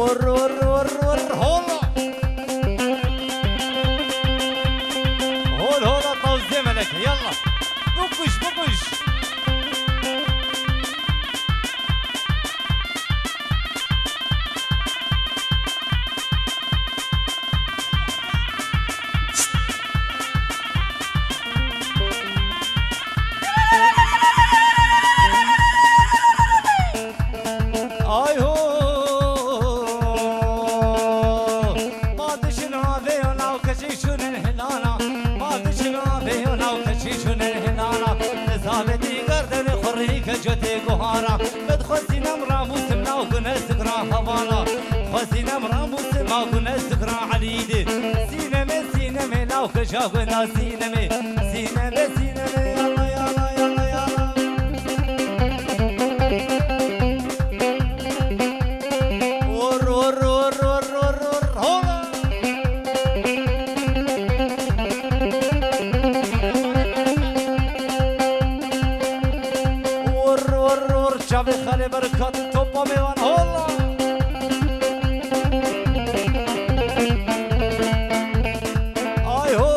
ور ور ور ور هولا هول هولا طوزي ملك يلا بقش بقش جوتي قهارا بدخوزينا مراموس ملاو كنا سكرا هوانا خوزينا مراموس ما كنا سكرا عليدي سينما سينما لاو كشاغنا سينما سينما سينما يلا يلا يلا يلا ور ور ور ور ور ور هولا شافي خالي بركات توبا ميوان هولا اي هو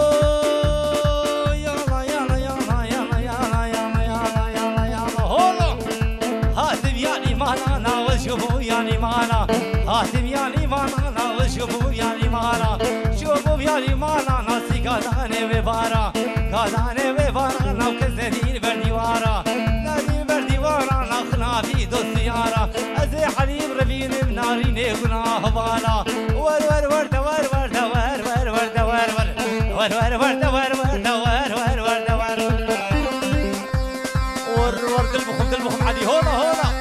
يلا يلا يلا يلا يلا يلا يلا يلا يلا هولا هاتم يعني مانا وشوفوا يعني مانا هاتم يعني مانا وشوفوا يعني مانا شوفوا يعني مانا ناسي قاداني ببارا قاداني ببارا ناو كزدين برديوارا في دوسيارة أزي حليب ربين بناري نيقنا هوالا ور ور ور دوار ور دوار ور ور دوار ور ور ور ور دوار ور دوار ور ور دوار ور ور دلبخم علي هولا هولا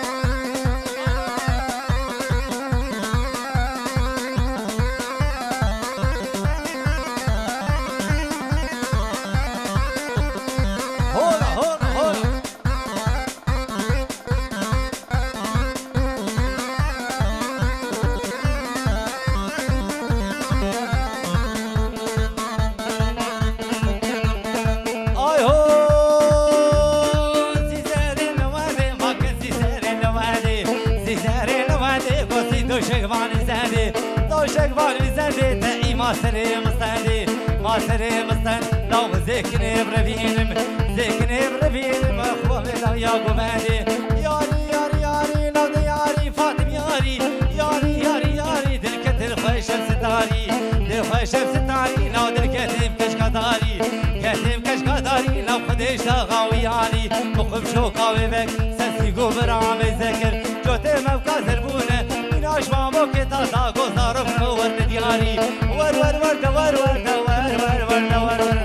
ما سري مستندي ما سري مستند لو ذكني بربينم ذكني بربينم اخوة لو يا قمادي ياري ياري ياري لو ياري فاطم ياري ياري ياري ياري دلكت الخيشم ستاري دلخيشم ستاري لو دلكتم كشكداري كتم كشكداري لو خديش غاوياني مخف شوكاوي بك سنسي قبرام ذكر جوتي مبكا زربونه من اشوامو كتا قصارف نور دياري ور ور ور دوار ور دوار ور ور دوار ور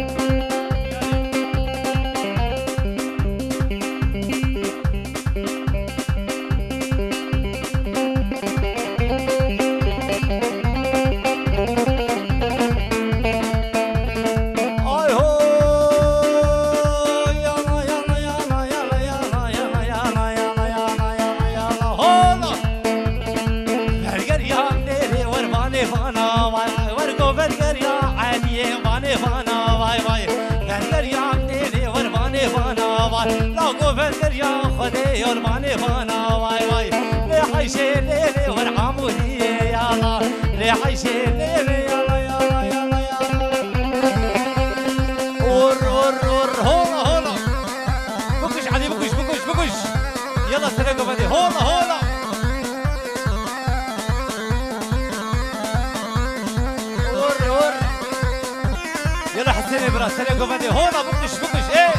خدي يرماني فانا واي واي لحيشي ليلي ورعمودي يلا لحيشي ليلي يلا يلا يلا يلا ور ور ور هولا هولا بكش علي بكش بكش بكش يلا سرقوا بدي هولا هولا ور ور يلا حسيني برا سرقوا بدي هولا بكش بكش ايه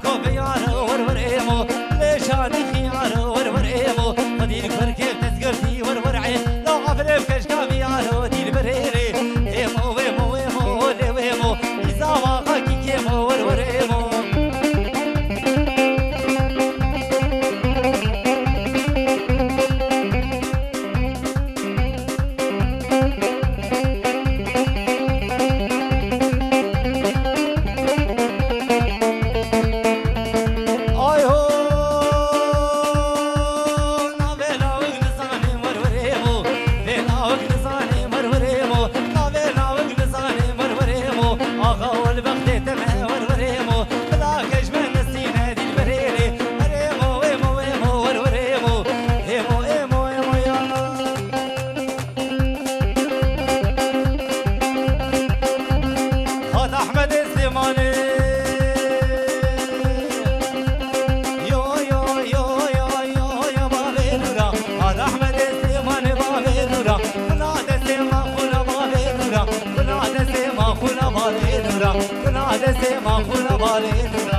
ور ور ايمو ليش هادي خيار ور ور ايمو خديك بركب تسقرتي سليماني يو يو يو يو يو يا بابي نورا هذا أحمد سليماني بابي نورا بنادى سيما خونا بابي نورا بنادى سيما خونا بابي نورا بنادى سيما خونا بابي نورا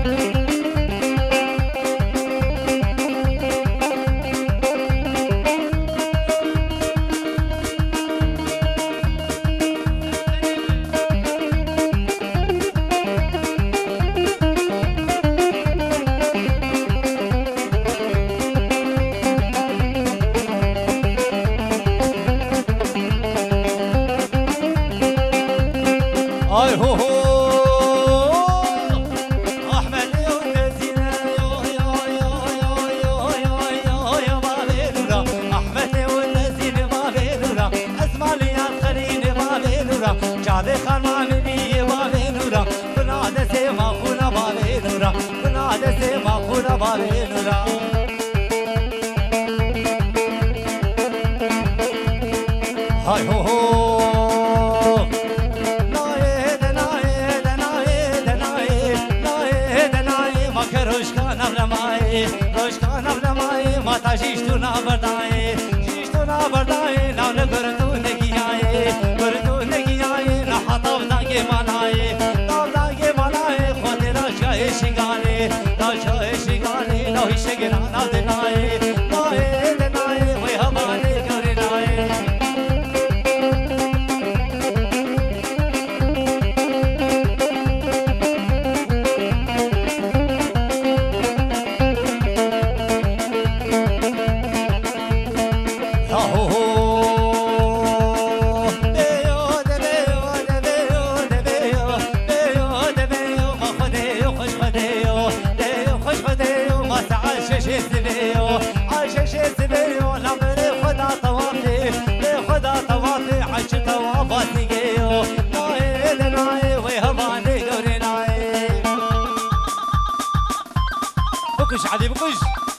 اي هو هو احمد ونزينا يو يو يو يو يو يو يو يو بابي نورا احمد ونزينا بابي نورا اسمع لي يا خليل بابي نورا جابي خان مامي بابي نورا بنادى سيما خونا بابي نورا بنادى سيما خونا بابي نورا هاي هو هو روشکان افلمای ماتا جیشتو نابردای جیشتو نابردای ناو نگردو نگیای گردو نگیای نحطاو دانگی مانای داو دانگی مانای خود راشای شنگانی راشای شنگانی نوی شگران آدنای نوی دنای وی هبانی گرنای بكش علي بكش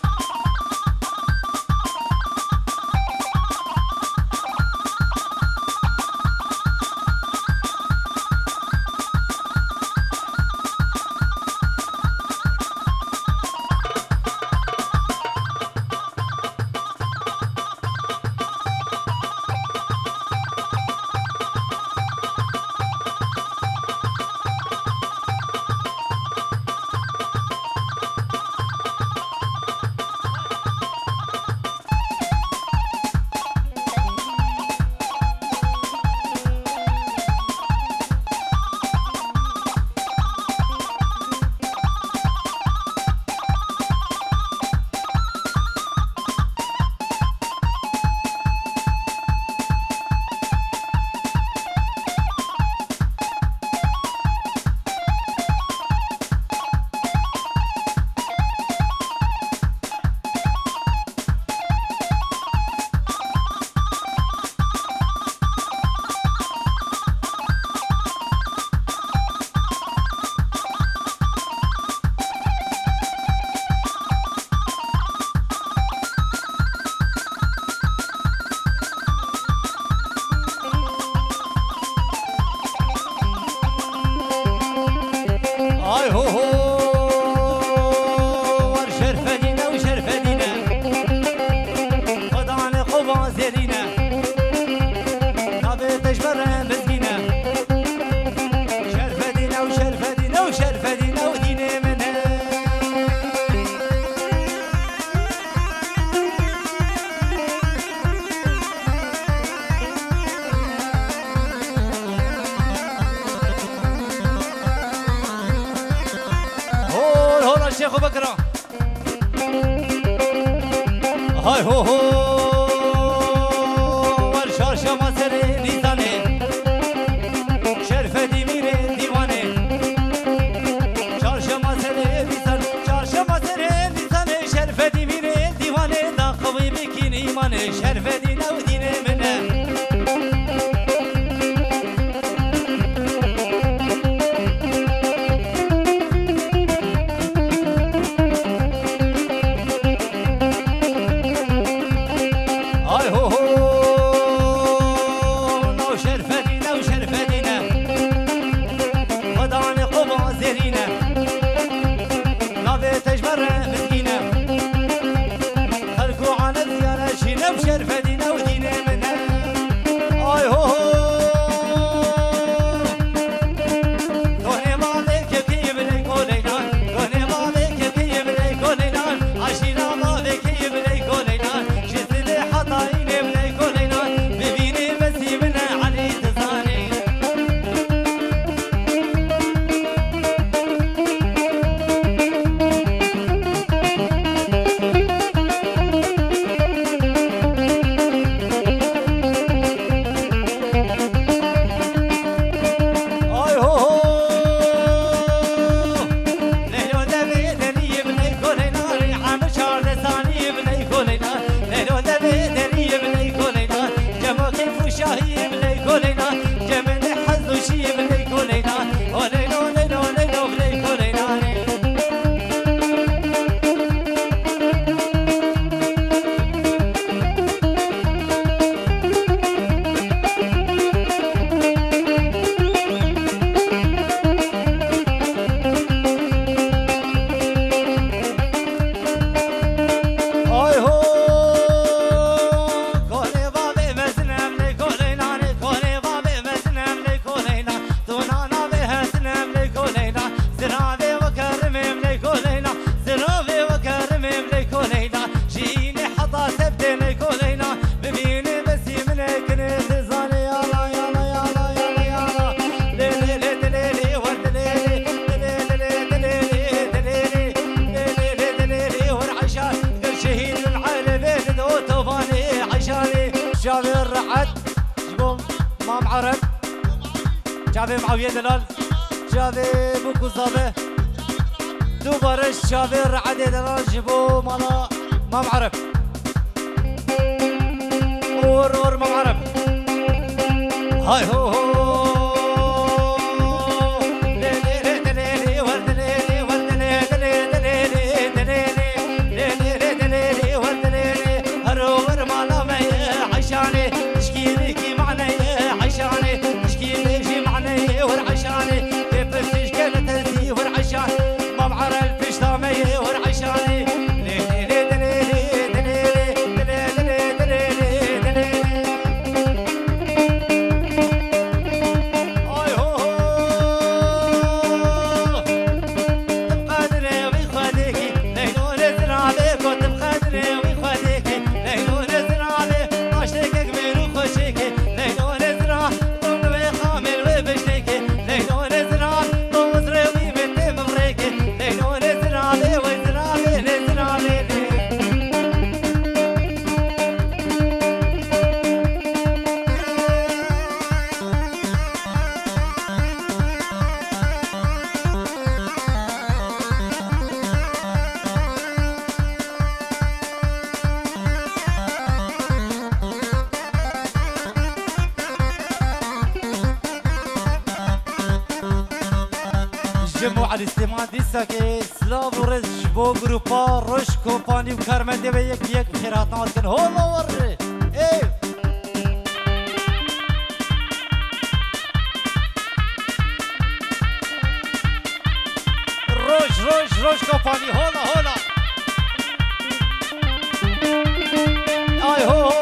شيخ بكرة هاي هو هو والشرشة مصري نيساني شرفة دي ميري ديواني شرشة مصري نيسان شرشة مصري نيساني شرفة دي ميري ديواني دا قوي بكين إيماني شرفة دي نو ديني منه مام عرب جابي معاوية دلال جابي بوكو زابي دو بارش جابي رعدي دلال جيبو مالا مام عرب اور مام عرب هاي هو جموع الاستماع ديساكي سلاف ورز بو جروبا روش كومباني وكارمندي ويك بخيرات ناطقن هولا وري ايه روش كومباني هولا اي هو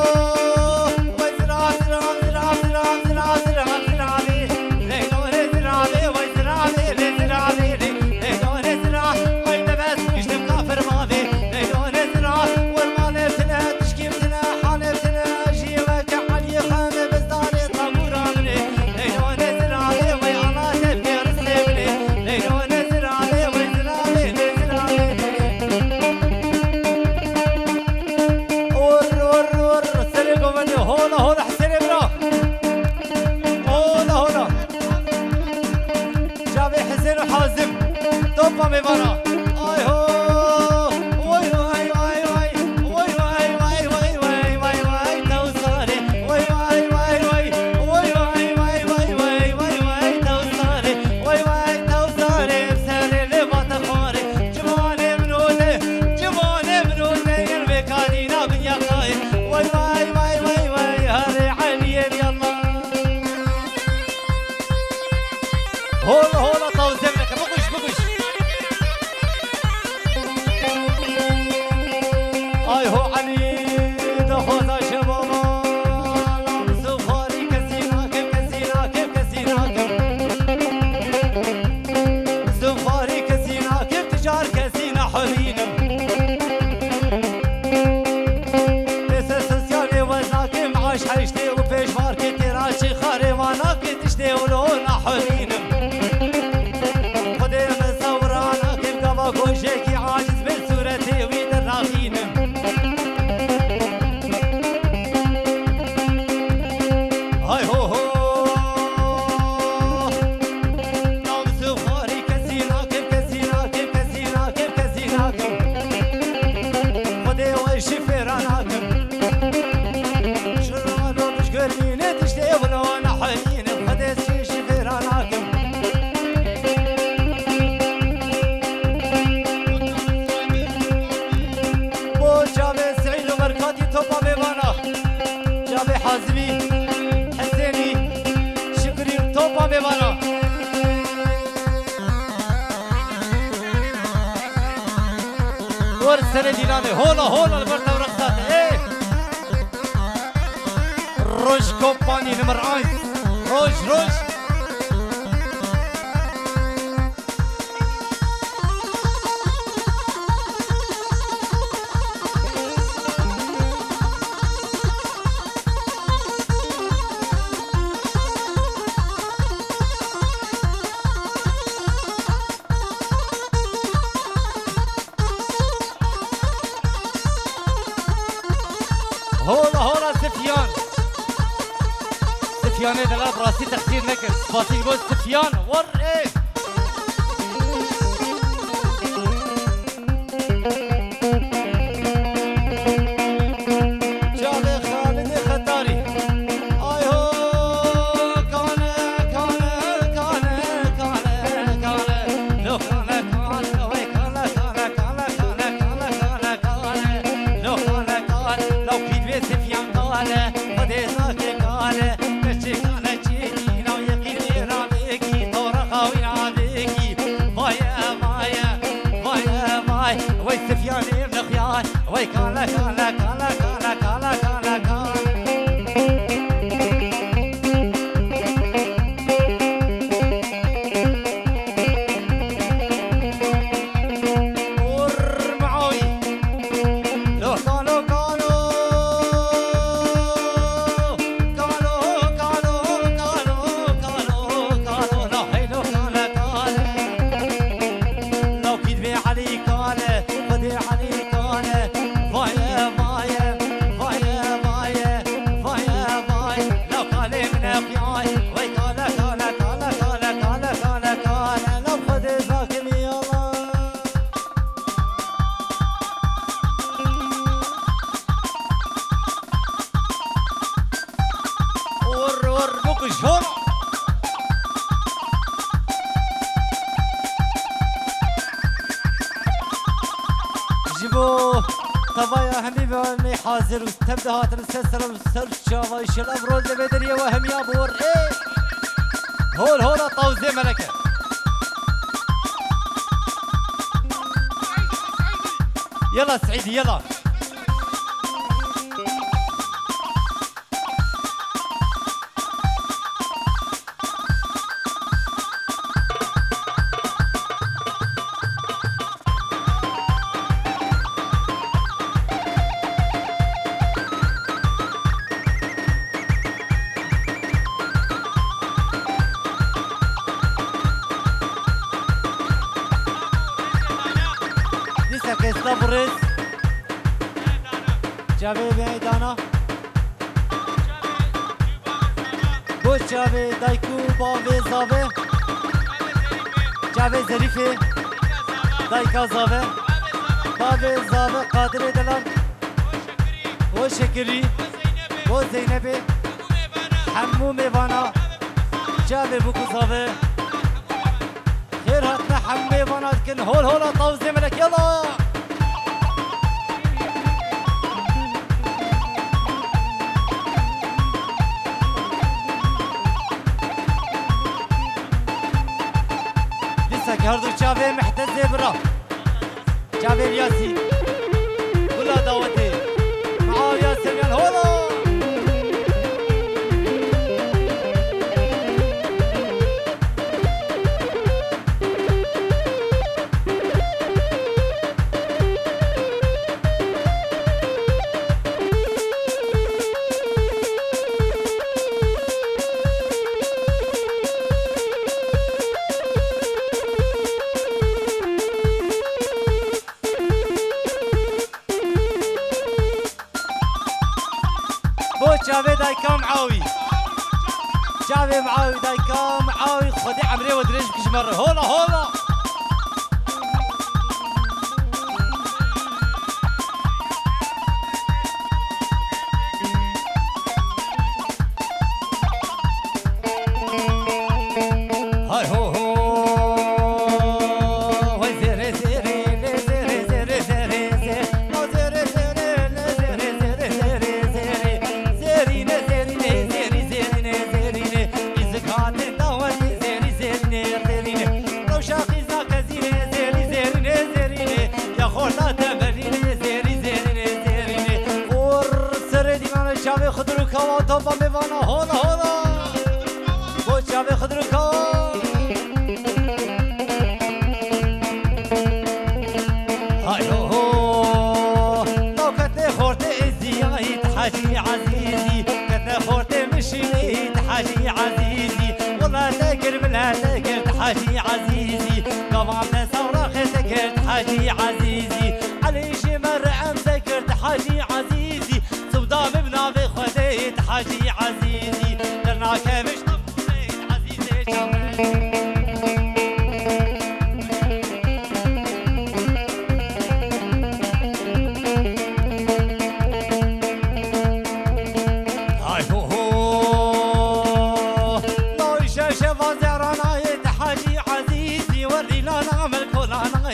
هولا البرد ورقصات ايه روش كومباني نمر 1 روش سفيان دلال براسي تقصير نكر سباسي بو سفيان ور ايه حاضر واستبدأ هاتر السلسلة والسلف شافا يشلب رول بدرية وهم يا بور ايه هول هول طوزي ملكة يلا سعيدي يلا برز جاوی بیایی دانا بوش جاوی دایکو باوی زاوی جاوی ظریفی دایکا زاوی باوی زاوی قادر دلال و شکری و زینبی حمو میوانا جاوی بوکو زاوی خیر هاتنا حمو میوانا کن هول هولا طوزی ملک یلا هردو شافي محتزي برا شافي الياسي ولا دعوتي معاه يا سميان هولا جاوي دايكا معاوي جاوي معاوي دايكا معاوي خدي عمري ودريج بكش مرة هولا هولا هاي هو شاوي خضرو كوا توبا ميوانا هولا هولا بو شاوي خضرو كوا هاي هو لو كتني خورتي ازياي تحاجي عزيزي كتني خورتي مشيني تحاجي عزيزي والله تاكر منها تاكر تحاجي عزيزي قوامنا صوراخي تاكر تحاجي عزيزي علي شي مرعم تاكر تحاجي عزيزي صبدا ببنا بخدي تحاجي عزيزي درنا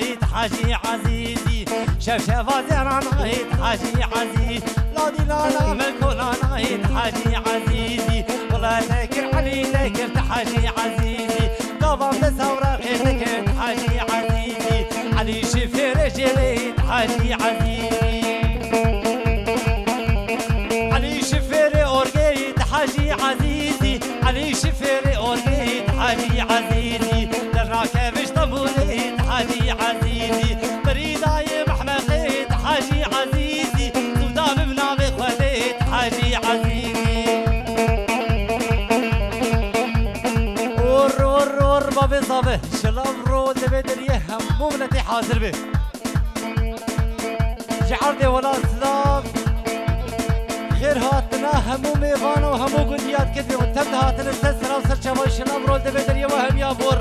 نايت حاجي عزيزي شفشفة زهرة نايت حاجي عزيز لا دي لا لا ملكونا نايت حاجي عزيزي والله تكر علي تكرت حاجي عزيزي قبام تصورة غيرتك حاجي عزيزي علي شفير جليت حاجي عزيزي علي شفير أورجيت حاجي عزيزي علي شفير أورجيت حاجي عزيزي للراكبش طبوليت حاجي عزيزي بريداي محمقيت حاجي عزيزي سودام بنابي خليت حاجي عزيزي ور بابي صابه شلام رو دبدريه همومنتي حاضر به جعردي ولا سلام غير هاتنا همو ميغانا وهمو قديات كذبي وتبت هاتنا السلسلة وصل شباب شلام رو دبدريه وهم يا بور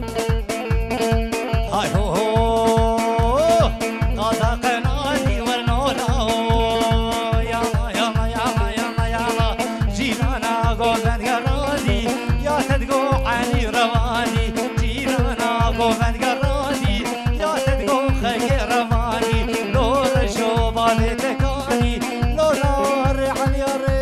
هاي هو هو قادا قناتي ورنولا يلا يلا يلا يلا يلا جيرانا قوزن قراني يا تدقو علي رواني جيرانا قوزن قراني يا تدقو خير رواني لور شوبالي تكاني لور علي ري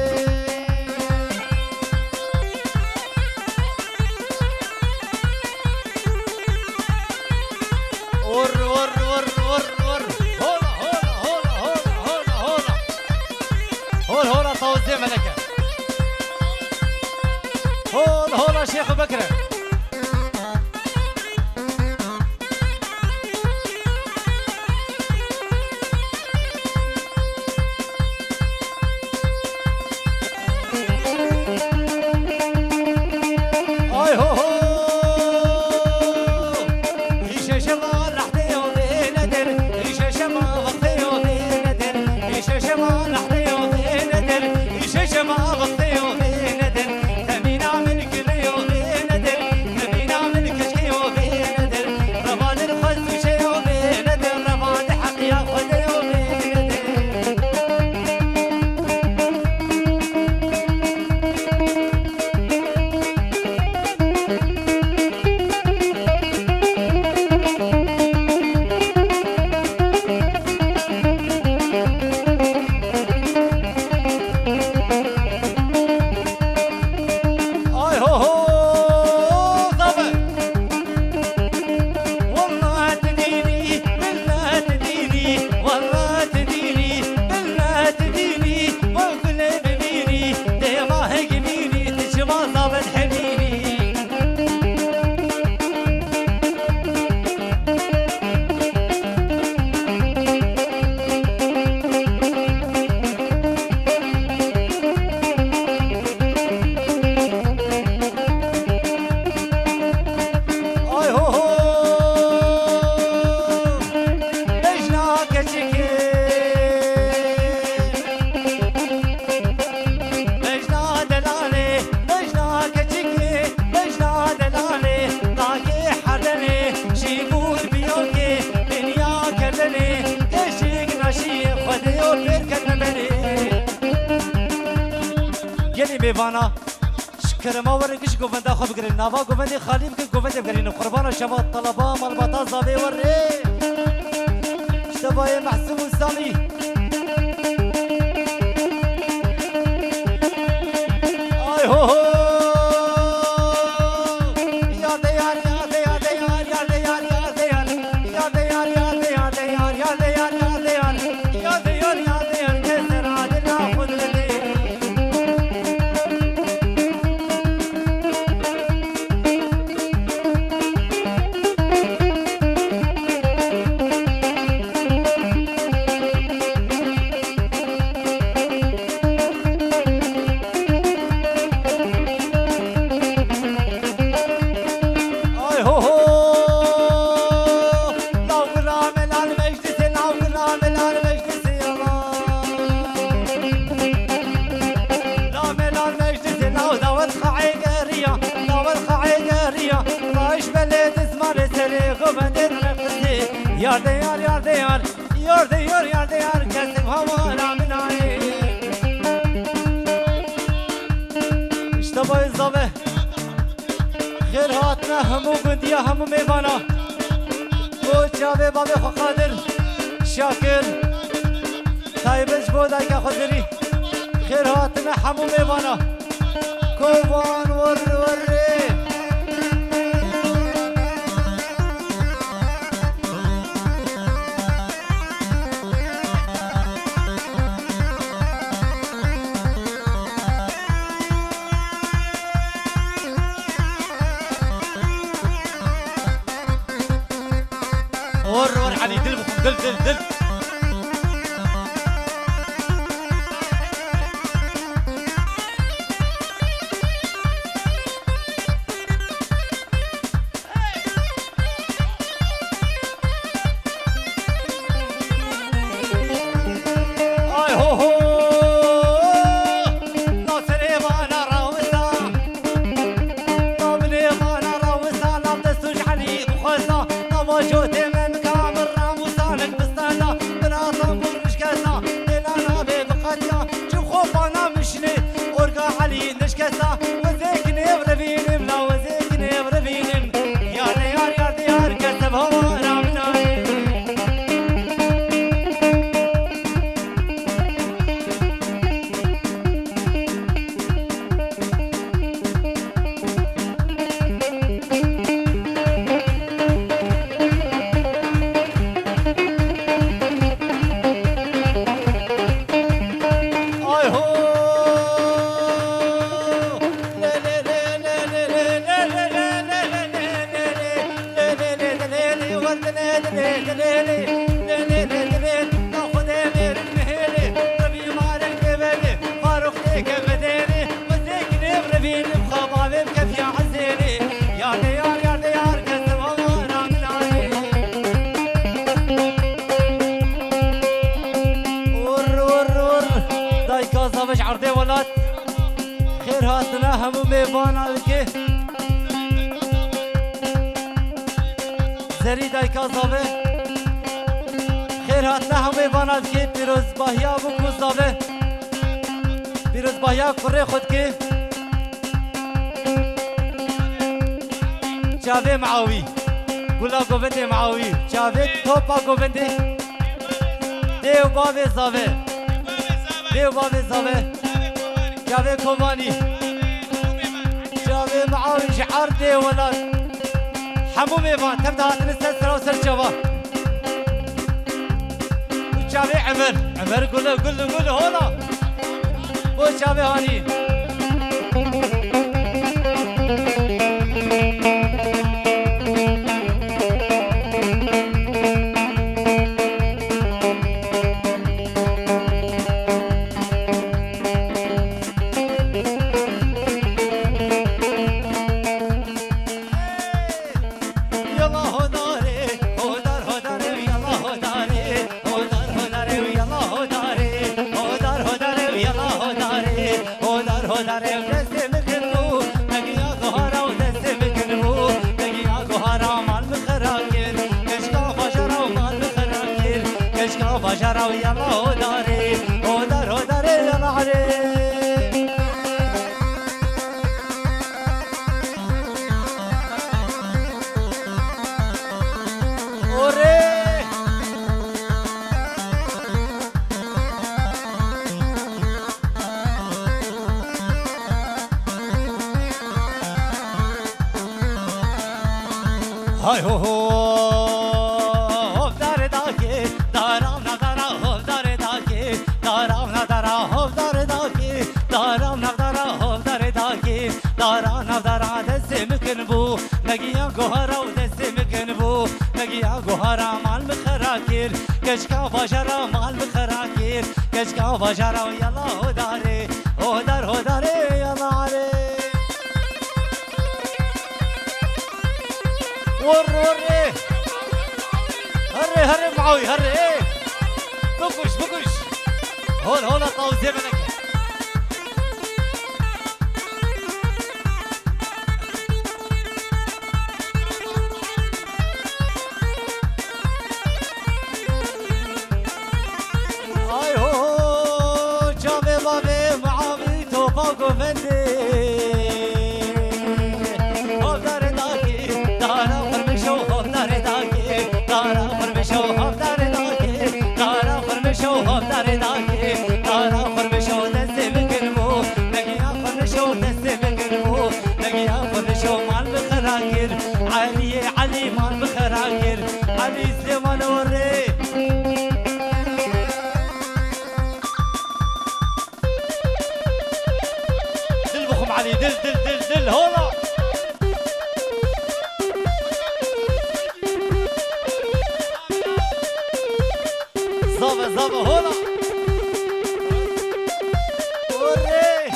هولا طوزي ملكة هولا شيخ بكرة اي هو ايش شمال رحتي وبيندر ايش شمال رحتي وبيندر ايش شمال رحتي وبيندر ايش شمال رحتي وبيندر تمين عمل كلي وبيندر تمين عمل كشكي وبيندر ربان الخز شي وبيندر ربان حق ياخذ وبيندر اي هو هو طبع والله تديني بالله تديني والله تديني بالله تديني وكل بميني ديما هجميني تشبه ضابط حميني اي هو هو لجنا كشكي لجنا دلالي لجنا كشكي لجنا دلالي لاقي حدني شيبول بيوكي دنيا كدني كشك نشي خديو بركن بني يلي بيفانا شكر ما ورقش قوفندا خو بقرين نافا قوفندي خالي بكن قوفندي بقرين قربانا شباب الطلبة مالبطا زابي وري شتبايا محسوب وسامي اي هو هو يا ديار يا ديار يا ديار يا ديار يا ديار يا ديار يا ديار يا ديار يا ديار يا ديار كسر عادل خذ لي اي هو هو لو قرامل على المجلس لو قرامل على المجلس يا الله لو على المجلس لو دور خعيقرية دور خعيقرية رايش بلد اسمر سريق وبدر نفسي يا ديار يا ديار يا ديار يا ديار كسب هوانا من عين اشتبه الزبه غير هاتنا همو قندية همو ميبانا جاوی بابی خو قادر شاکر طیبش بودای که خودری خیر هاتنه همو میوانا کوبان ور وره ور علي دل دل دل دل عرضي ولاد خير هاتنا همو ميبان عليك زري دايكا زابه خير هاتنا همو ميبان عليك بيروز باهيا بكو زابه بيروز باهيا كوري خودك جاوه معاوي قولا قوبندي معاوي جاوه توپا قوبندي ديو بابي زابه ديو بابي زابه جاوه كوماني جاوه معاوي شعار ديو ولاد حمو ميفان تبدا هاتن سر وسر جوا جاوه عمر قول هولا وجاوه هاني هاي هو هو دار داكي دارام ندارا هو دار داكي دارام ندارا هو دار داكي دارام ندارا هو دار داكي دارام ندارا دست ممكن بو نگیا گوهرا و دست ممکن بو نگیا گوهرا مال مخراکیر کشکا باجرا مال مخراکیر کشکا باجرا یلا هو داره هو داره یلا علی ور هري معاوي هري ايه بكش هون طاوزي منك اي هو جابي بابي معاوي توفاق وفندي هو داري داكي دارا فرمشو هو داري داكي دارا زابا هولا وري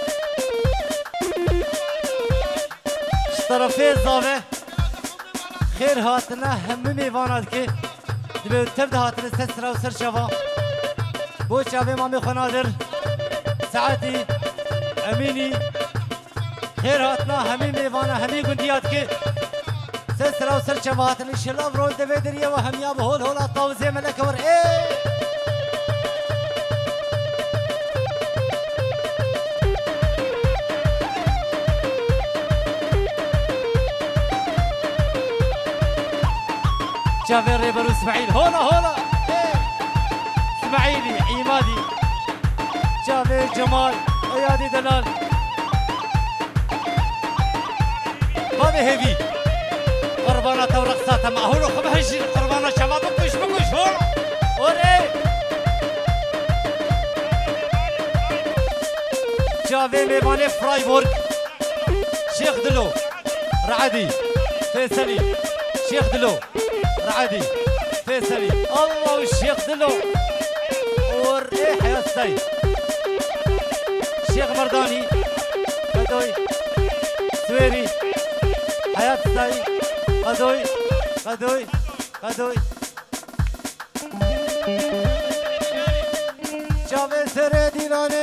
طرفي زابا خير هاتنا هم ميوانات كي دبي تبدا هاتنا سسرا وسر شفا بو شافي مامي خنادر ساعتي اميني خير هاتنا همي ميوانا همي قنديات كي سسرا وسر شفا هاتنا انشالله برول دبي دريا وهم يا بهول هولا طاوزي ملك ور ايه شافي ريبر اسماعيل هولا اسماعيلي عمادي شافي جمال ايادي دلال ما بهبي قربانة ورقصاتها معهولو خبهجي قربانة شباب بكش هولا وري شافي ميماني فرايبورغ شيخ دلو رعدي فيصلي شيخ دلو رعدي فيصلي الله والشيخ دلو والريح يا السيد الشيخ مرداني قدوي سويري حياة السيد قدوي شافي سري ديناني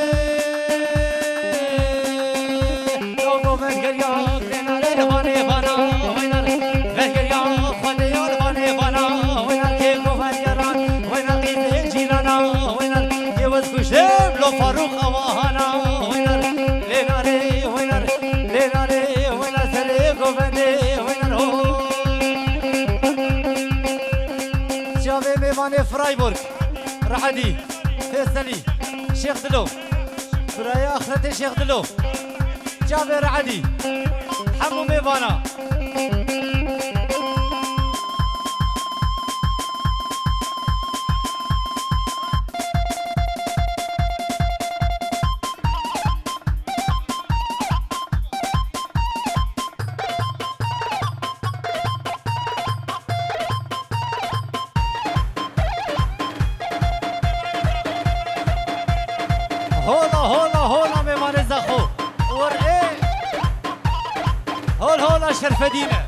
لوگو من گریا کناره بانه بانا وینر من گریا خانه یار بانه بانا وینر که گوهریاران وینر قیده جیرانا وینر که وز کشتم لو فاروق آواهانا وینر لیناره وینر سره گوهنده وینر هو شاوه میوان فرايبورغ رحدي فيصلي شيخ دلو برايا اخرتي شيخ دلو جابر عدي حمو ميفانا هولا ميمان زخو ورقي هولا شرفدينة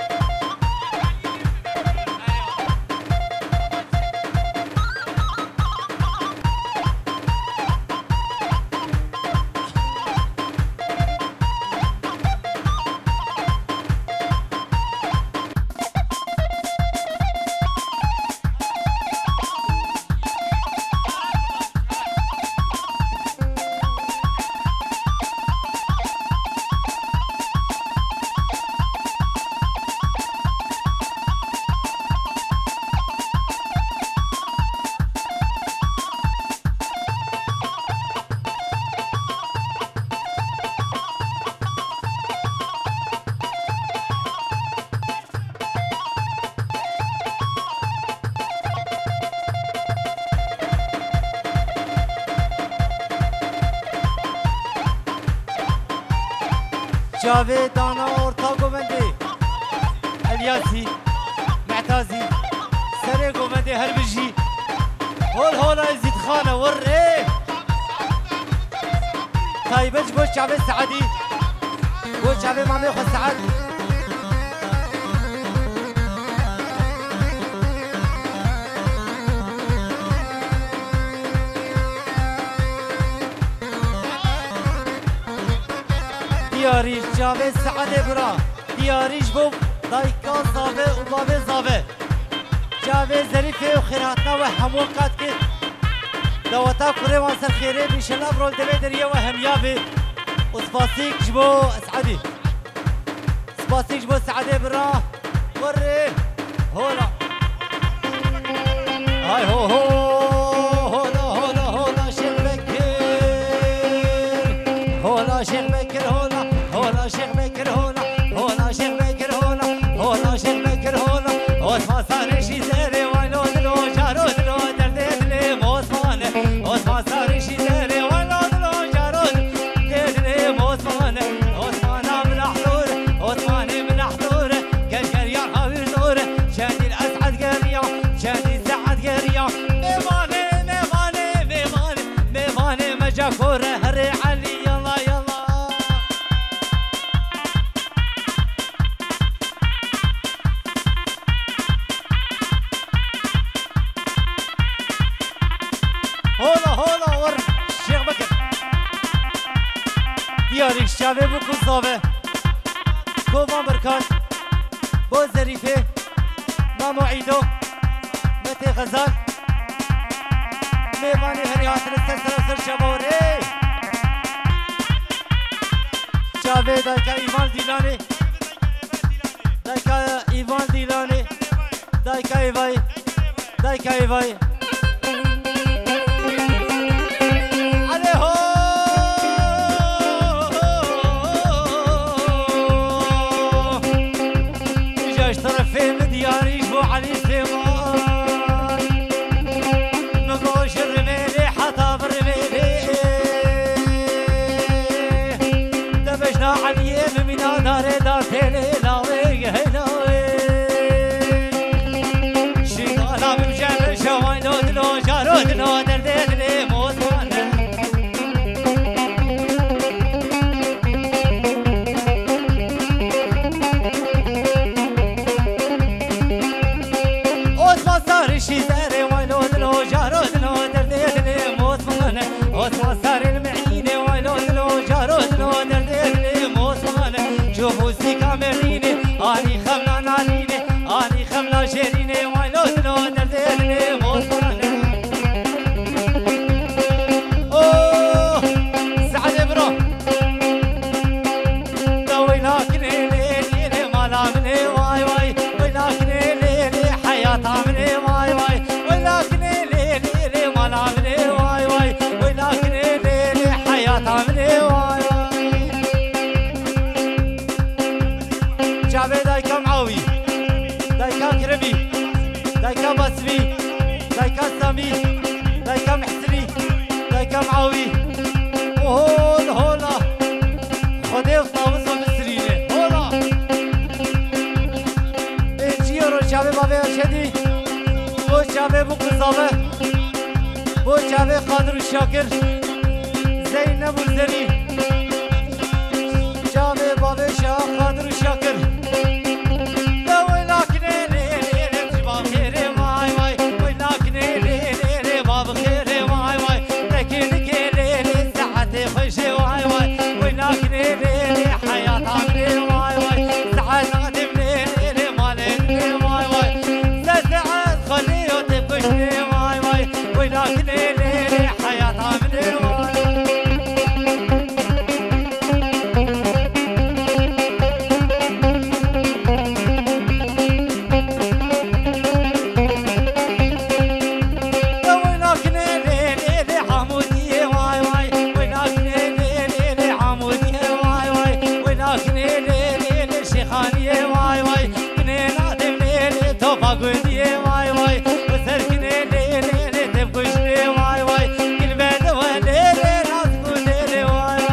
جاوید دانا اورتا گومندی الیاسی معتازی سر گومندی هربجی هولا زید خانه ورقي طيبج بوش شعبي سعدي بوش شعبي مامي خو سعد دياريش جاوي سعد برا دياريش بو دايكا زاوي وبابي زاوي جاوي ظريفه وخيراتنا وحمو قاتك دوتا كوري وانسر خيري بيشلا برول دبي دريا وهميابي وسباسيك جبو سعدي سباسيك جبو سعدي برا وري هولا هاي هولا شيخ بكر هولا شيخ بكر هولا شيخ بكر هولا شيخ بكر هولا شيخ بكر هولا واسما صار شي زاري وانو دلو جارو دلو دردي دلي موسمان واسما صار شي زاري وانو دلو جارو دلي موسمان واسمان من حضور واسمان من حضور كشكر يا حبيب شبه بکن صابه کومان برکان با ظریفه مامو عیدو متی غزال میوانی هری حاصل سر شباره شبه دایکا ایوان دیلانی دایکا ایوان دیلانی دایکا ایوای دایکا ایوای علي سليمان نقوش الرميلي حطب الرميلي دبشنا عليم من داري دارتيلي لاوي هلاوي شيطانا بمجمل شوين دودلو جارودلو درديدلي موتوانا شيزاري ويلود لو جارود لو درديد لي موت مانا واسمع ساري المعيني ويلود لو جارود لو درديد لي موت مانا شوفوا سيكا مريني اني خمنا ناليني اني خمنا شيريني ويلود لو درديد لي موت مانا اوه سعد برو ويلاكني ليلي مالا مني واي واي ويلاكني ليلي حياة مني واي واي ولكني ليلي مالا مني واي واي ولكني ليلي حياة مني واي واي جابي دايكا معاوي دايكا كربي دايكا بسمي دايكا سامي دايكا محسني دايكا معاوي وهول هولا خدي وصاوص ومسريني هولا بيجيرو جابي بابي ارشدي بو شابه بو قصابه بو شابه قادر الشاكر زينب الزري شابه بابي شاه قادر الشاكر لا ولكن ليلي جباب خيري ماي ماي ولكن ليلي باب خيري ماي ماي لكن ليلي ساعتي خشي واي واي ولكن ليلي حياة عمري واي واي ساعات غادي ليلي مالي واي واي ساعات خليه تبكشني واي واي ولكن ليلي حياة عمري واي ولكن ليلي عمودي واي واي ولكن ليلي عمودي واي واي ولكن ليلي شيخاني واي واي كنين عدم ليلي توفا قدي واي واي وسركني ليلي تبكشني واي واي كل بيت وليلي ناسكو ليلي واي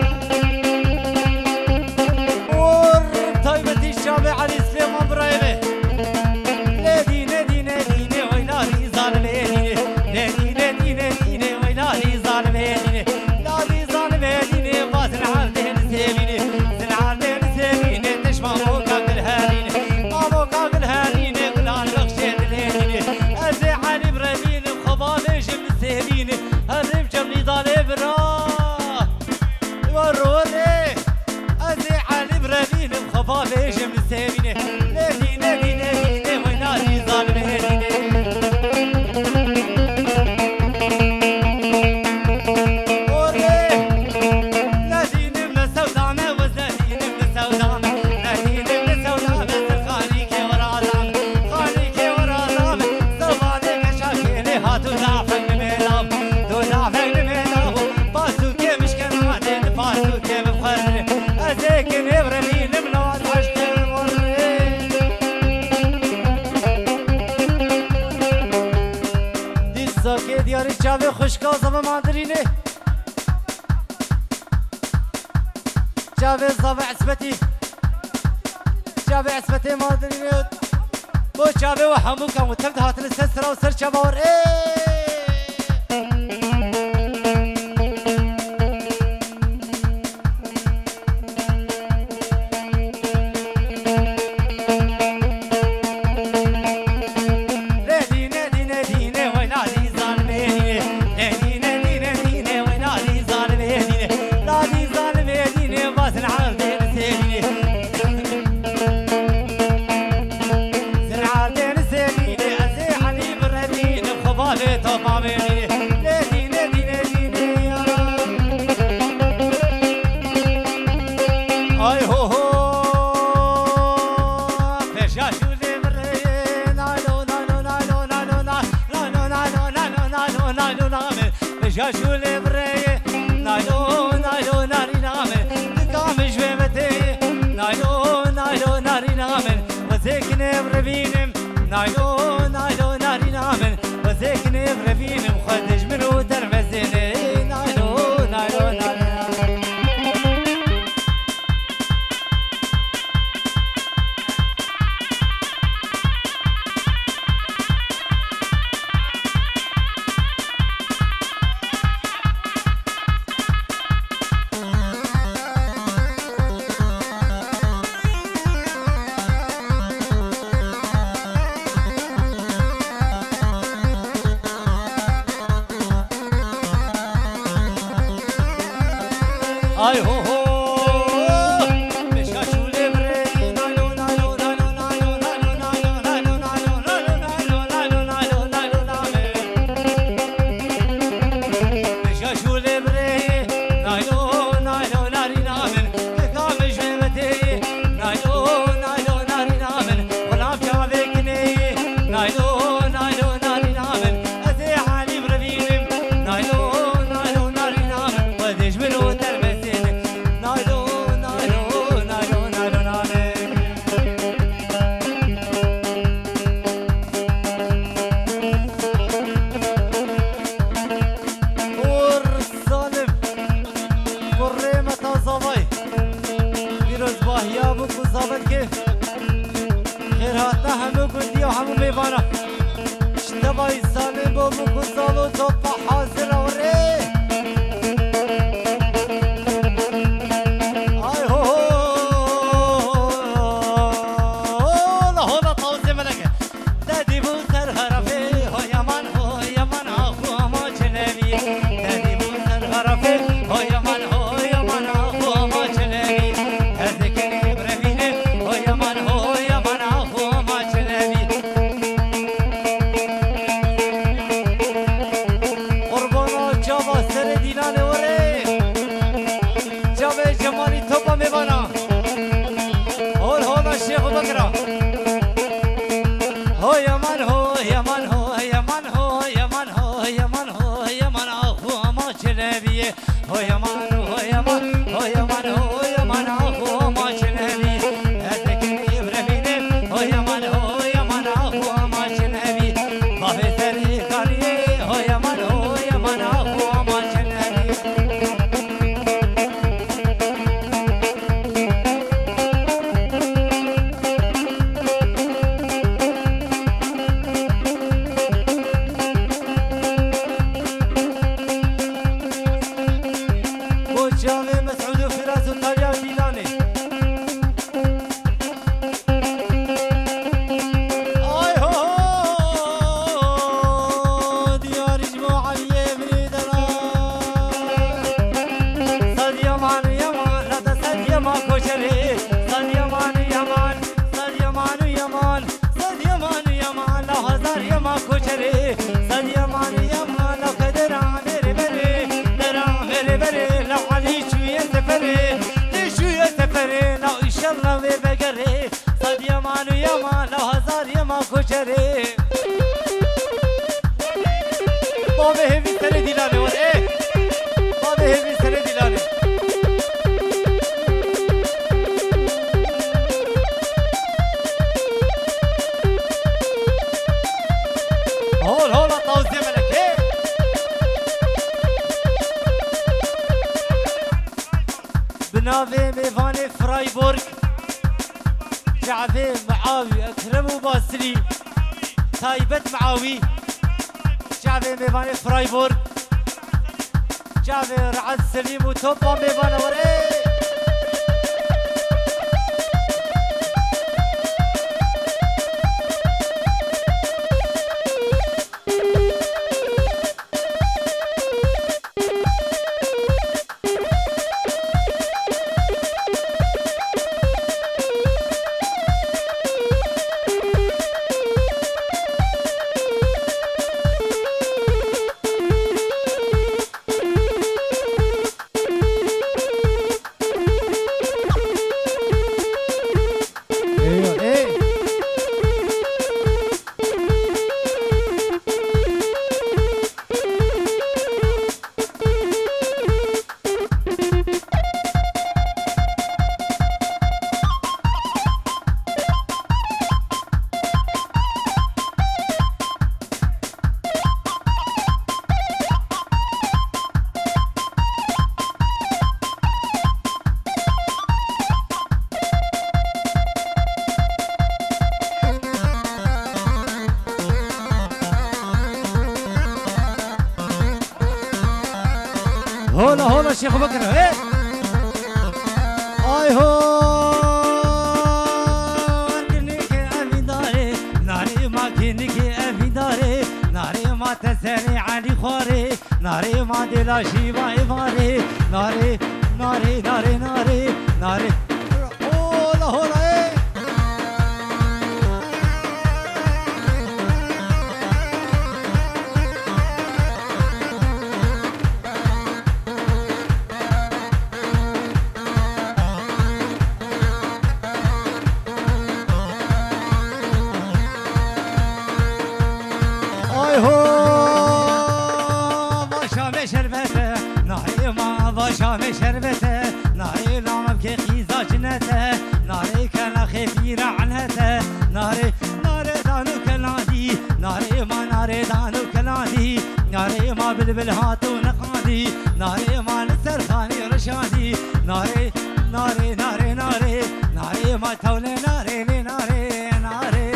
واي طيبتي الشابي علي سليمان برايبي ليدي نادي ناديني ويلالي ظالميني نادي نادي ناديني ويلالي ظالميني لالي ظالميني باطن عالدين سيبيني زن عالدين سيبيني تشمع موكا قلهانيني موكا قلهانيني قلان بخشيت لينيني ازي علي براميني وخبالي جبن سيبيني هرب جبني ضالي براه وروني ازي علي براميني وخبالي جبن سيبيني نادي نادي ناديني ويلالي ظالميني دیاری چاوی خوشکا زبا مادرینه چاوی زبا عصبتی چاوی عصبتی مادرینه بو چاوی و همو کم و تبد هاتن سر و سر چاور توفا بيني نادي نادي نادي نادي اي هو هو فشاشو لبري نالو نالو نالو نالو نالو نالو نالو نالو نالو نالو فشاشو لبري نالو نالو ناري نامن تكامش بمتي نالو نالو ناري نامن وزيكني بربينم نالو نالو ناري نامن وزيكني بربينم خدش منو درمزيني نالو نالو نالو اي هو هو بشاشو لبري نالو نالو نالو نالو نالو نالو نالو نالو نالو نالو نالو نالو نالو بشاشو لبري نالو نالو ناري نامن تكامش بمتي نالو نالو ناري نامن غلام شافكني نالو نالو ناري نامن ازي حالي بربينم نالو نالو ناري نامن وديش منو همو میوانه اشتباهی ساله با مکوزال و توپا حاضر آوره آی هو لحولا طاوزه ملکه دادی بو سر غرفه ها یمن آخو اما چنوی دادی بو سر غرفه ها یمن آخو اما چنوی هزکنی برمینه ها یمن آخو اما چنوی بناوي ميفاني فرايبورغ شعبي معاوي أكرم وباسري تايبت معاوي شعبي ميفاني فرايبورغ شعبي رعد سليم وتوبا ميفانا ورئي هولا هولا شيخ بكر ايه آي هو كنك أبي داري ناري ما كنك أبي داري ناري ما تسري علي خوري ناري ما دلا شيبا إباري ناري ناري ناري ناري ناري هولا هولا ايه شامي شربته ناري لامم كي خيزا جنته ناري كان خفيرة عنهته ناري ناري دانو كلادي ناري ما ناري دانو كلادي ناري ما بلبل هاتو نقادي ناري ما نسر خاني رشادي ناري ناري ناري ناري ناري ما تولي ناري ناري ناري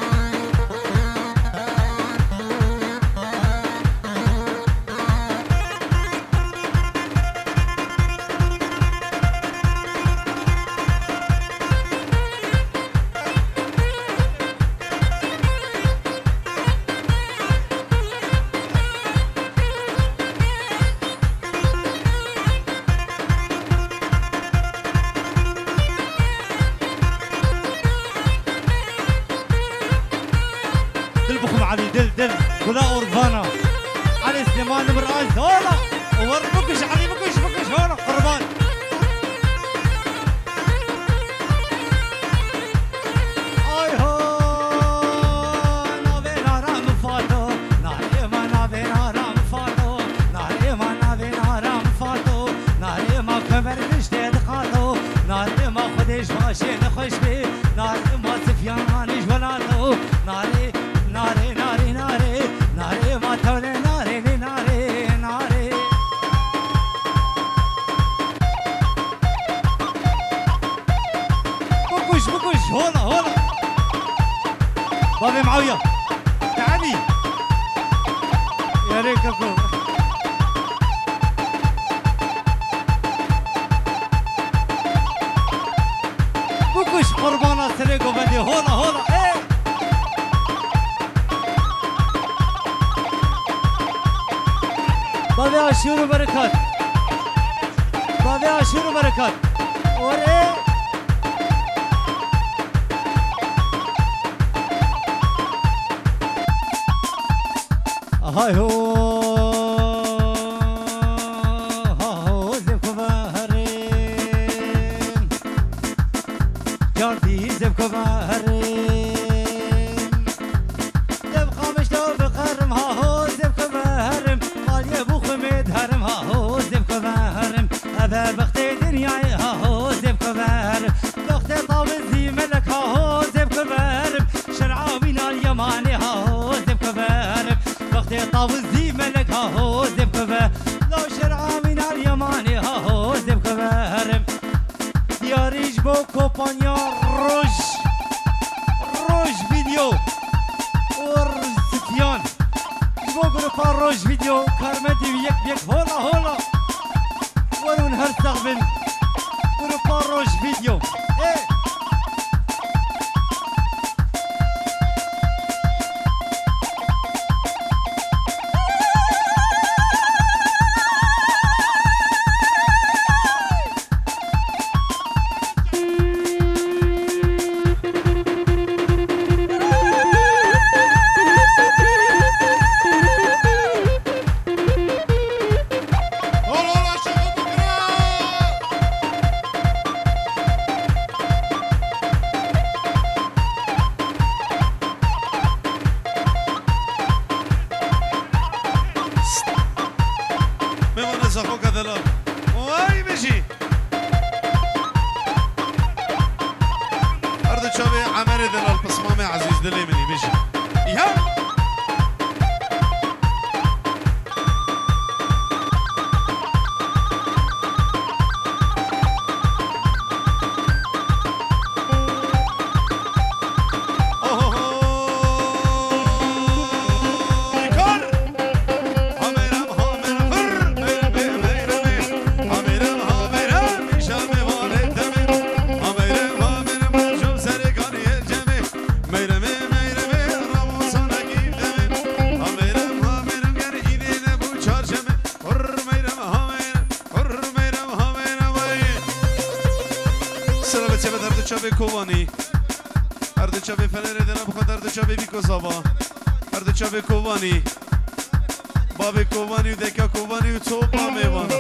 علي دل دل ولا أورفانا علي سليمان برأس هولا وربكش علي بكش هولا قربان آي هو نابينا رام فاتو ناري ما نابينا رام فاتو ناري ما نابينا رام فاتو ناري ما كبر بشتي دقاتو ناري ما خدش ماشي نخش بي ناري ما سفيانانش ولاتو ناري ناري ناري ناري ناري ما تولي ناري ناري ناري بكش هولا هولا بابي معاوية تعالي يا ريتكم بكش قربانا سريكو بدي هولا هولا ايه بابي عاشور وبركات بابي عاشور وبركات وريه هاي هو زبكو بهرين جاردي زبكو بهرين زبقى مشتو بقرم هاهو زبكو بهرم مالي ابو خميد هرم هاهو زبكو بهرم ابا بختي دنياي هاهو زبكو بهرم بختي طاوزي ملك هاهو زبكو بهرم شرعاوي نار يماني هاهو زبكو بهرم بختي طاوزي ملك هاهو زبكو بهرم لو شرعاوي نار يماني هاهو زبكو بهرم دياريج بو كوبانيا روج فيديو ورزتيان بو جروبا روج فيديو كارمتي بيك هولا ورون هرسغبن جروبا روج فيديو ايه چاوی کوانی هر دو چاوی فنر دلم بخواد هر دو چاوی بیکو زابا هر دو چاوی کوانی باب کوانی و دکا کوانی و تو با میوانا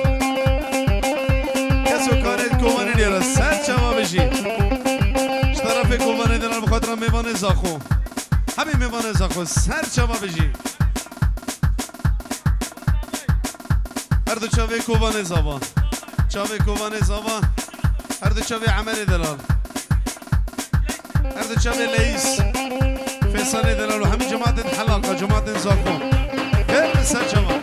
کسو کارت کوانی دیره سر چاوا بشی طرف کوانی دلم بخواد را میوان زاخو همین میوان زاخو سر چاوا بشی هر دو چاوی کوانی زابا چاوی کوانی زابا هر دو چاوی عمل دلال هر دو چاوی لیس فیصل دلال و همین جماعت حلاقه جماعت زاخو خیلی سر چاوا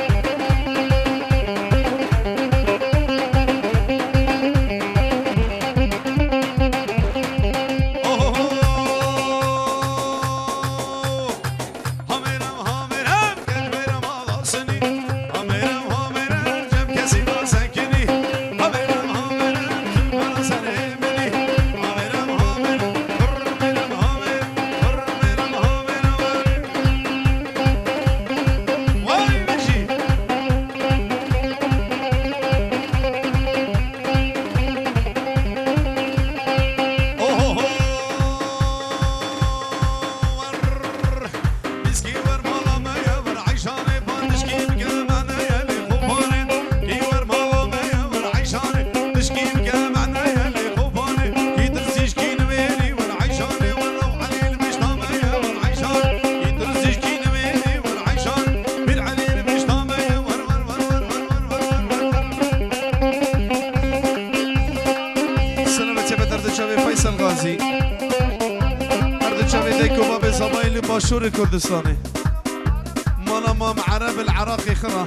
باشور كردستاني مالا مام عرب العراقي خرا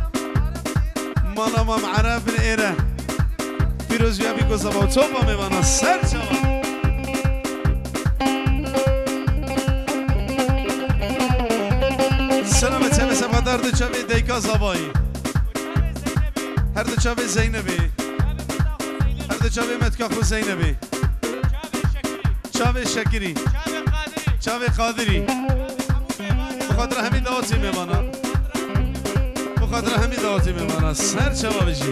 مالا مام عرب الإيران فيروز بيابي كوزابا وتوبا ميوانا سر جوا سلامة سامي سبقا هر دو چاوي ديكا زاباي هر دو چاوي زينبي هر دو چاوي متكاخو زينبي چاوي شكري چاوی قادری بخاطر همین دعاتی میمانا بخاطر همین دعاتی میمانا سر چوا بشی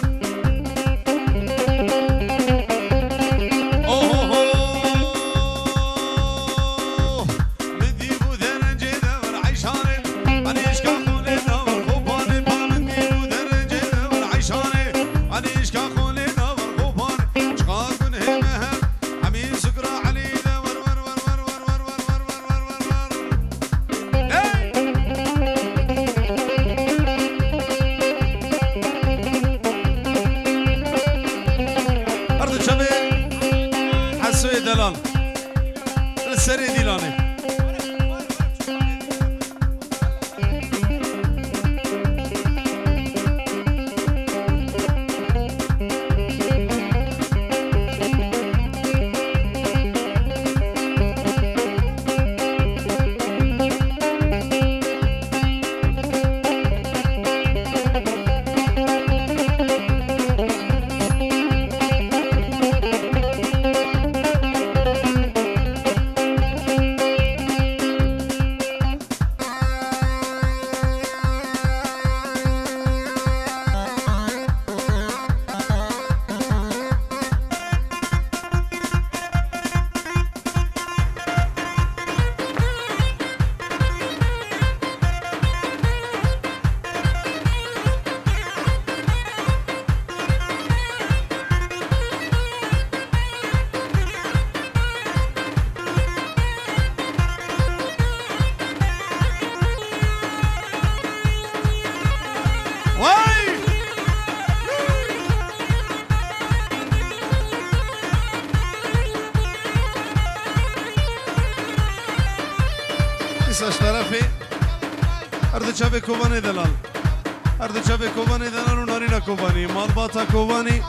چاوی کوانی دلال هر دو چاوی کوانی دلال و نارینا کوانی مال باتا کوانی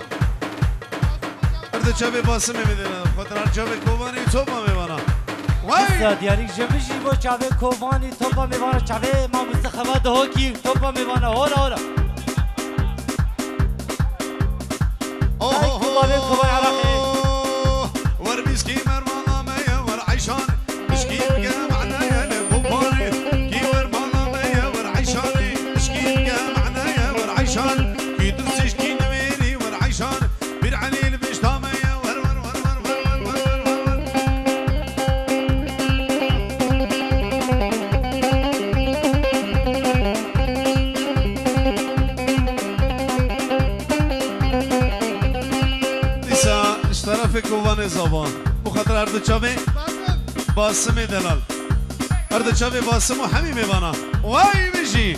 هر دو چاوی باسم میدونم خاطر هر چاوی کوانی توبا میوانا وای دیاری جمشی با چاوی کوانی توبا میوانا چاوی ما مستخبات هوکی توبا میوانا هورا هورا کوانی کوانی عراقی ور مسکی مرمانا میا ور عیشان مسکی بگم عنایا لکوانی کی ور مانا میا ور عیشانی مسکی بگم عنایا ور عیشان کی درسش کی نمیری ور عیشان بیر علی البشتامیا ور ور ور ور ور کووان زبان بخاطر ارد چاوه باسم دلال ارد چاوه باسم و همی میوانا وای بشی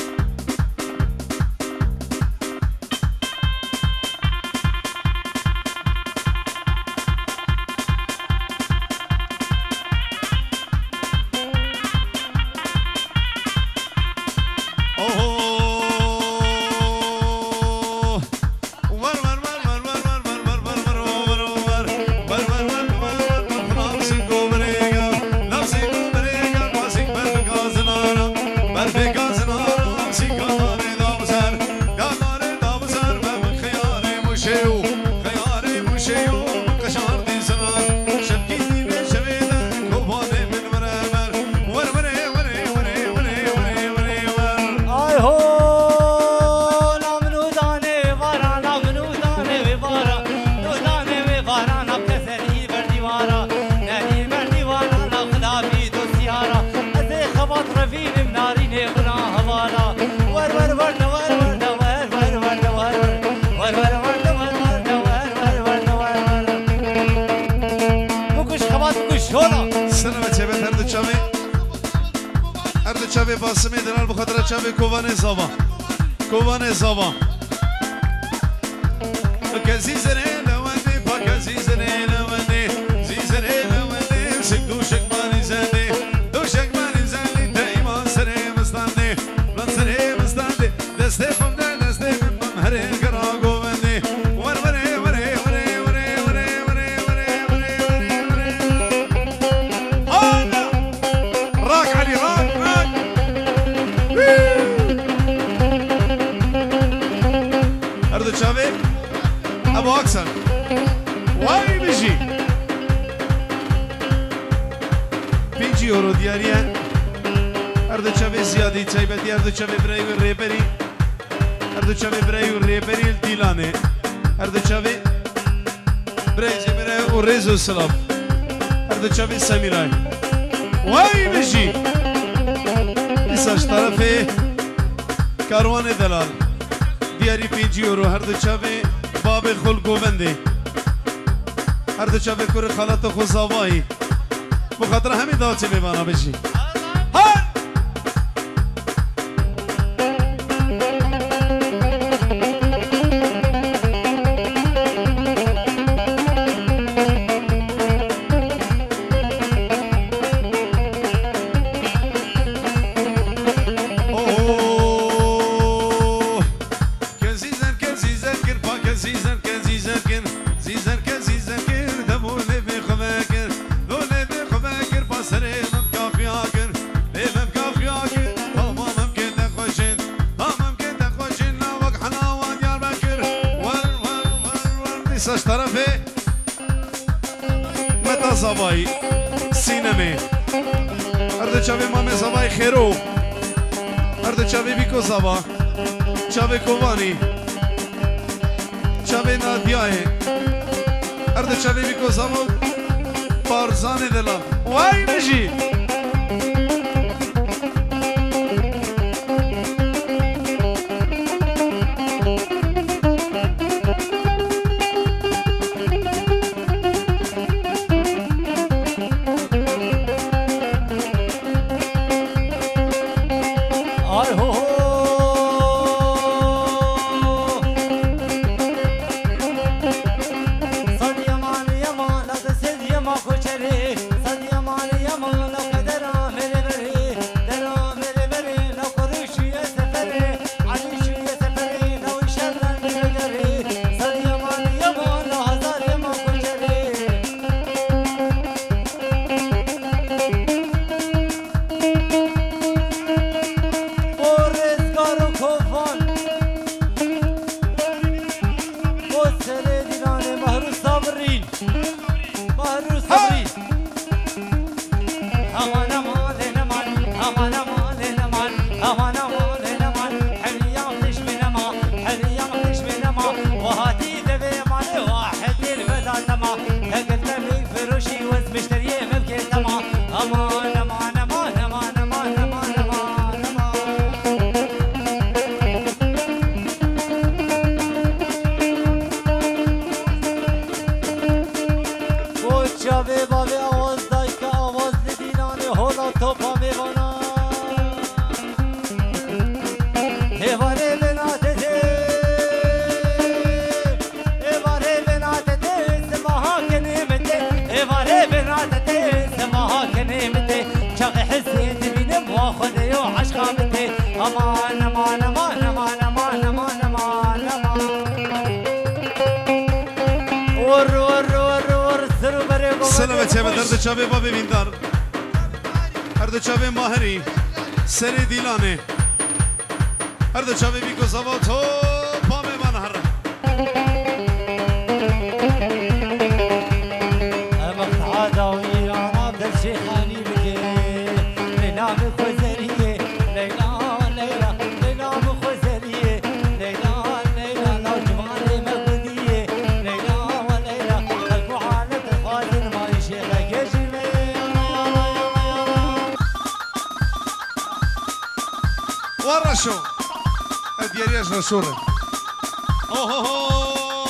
چاوه باسمی دلال بخاطر چاوه کووان زبان کووان زبان کسی زنه لونده پا کسی زنه لونده زیزنه لونده سک دوشک مانی زنده دوشک مانی زنده تایمان سره مستنده بلند سره مستنده دسته خونده دسته من هره گرا گوونده ور وره وره وره وره وره وره وره وره وره آلا راك علي راك أرد شافي أبو أكسر واي بيجي بيجي يورو دياريا أرد شافي زيادة تايبتي أرد شافي برايو الريبري أرد شافي برايو الريبري الديلاني أرد شافي برايو الريزو السلام أرد شافي ساميراي واي بيجي إساش طرفي كاروان دلال دیاری 5 یورو هر دو چاوه باب خل گوونده هر دو چاوه کور خالات خوزاوایی بخاطر همین داوتی میبانا بشی ساش طرفه متا زبای سینمه ارده چاوه مامه زبای خیرو ارده چاوه بیکو زبا چاوه کووانی چاوه نادیاه ارده چاوه بیکو زبا بارزان دلال وای نجی Sadia mani yama, la de sedia ma kocheri. Sadia mani yama, la چاوه بابی بیندار هر دو چاوه ماهری سری دیلانه هر دو چاوه بیکو زبا تو پامه من هر مقطع داوی آنا بدل شیخانی بگه لیلا مخوزریه لیلا لیلا لیلا مخوزریه لیلا لیلا نوجوان مگودیه لیلا و لیلا خلقو عالم خازن مای شیخه گجله ورشو اديرياش رسوله اوه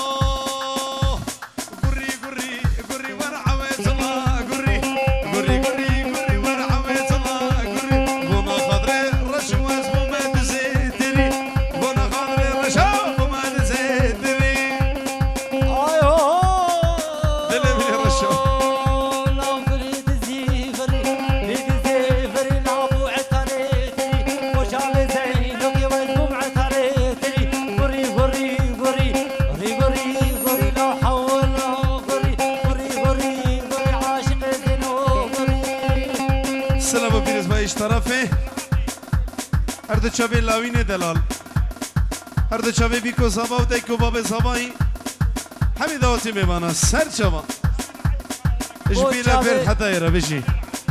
طرفه هر دو چاوه لاوین دلال هر دو چاوه بیکو زبا و دیکو باب زبایی همی دواتی میبانا سر چاوا اش بینا بیر حتا ایرا بشی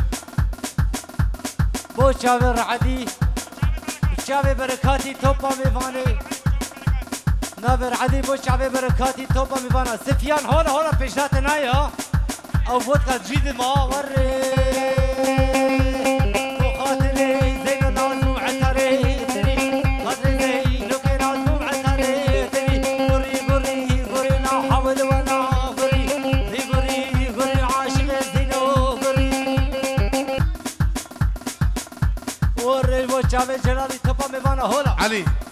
بو چاوه رعدی چاوه برکاتی توپا میبانه نابر عدی بو چاوه برکاتی توپا میبانا سفیان هولا پیشنات نای ها او بود که جید ما وره جاوید جلالی توپا میبانه هولا علي